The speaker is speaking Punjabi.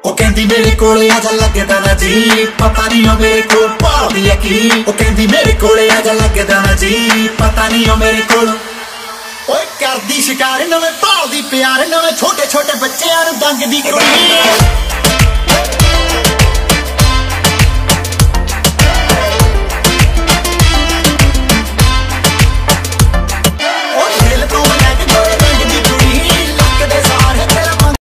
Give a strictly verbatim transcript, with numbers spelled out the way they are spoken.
ਉਹ ਕਹਿੰਦੀ ਮੇਰੇ ਕੋਲੇ ਆ ਜਾ ਲੱਗਦਾ ਨਾ ਜੀ ਪਤਾ ਨਹੀਂ ਉਹ ਮੇਰੇ ਕੋਲ ਭਾਲਦੀ ਐ ਕੀ ਉਹ ਕਹਿੰਦੀ ਮੇਰੇ ਕੋਲੇ ਆ ਜਾ ਲੱਗਦਾ ਨਾ ਜੀ ਪਤਾ ਨਹੀਂ ਉਹ ਮੇਰੇ ਕੋਲ ਓਏ ਕਰਦੀ ਸ਼ਿਕਾਰ ਨਵੇਂ ਭਾਲਦੀ ਪਿਆਰ ਨਵੇਂ ਛੋਟੇ ਛੋਟੇ ਬੱਚਿਆਂ ਨੂੰ ਦੰਗ ਦੀ ਕੁੜੀ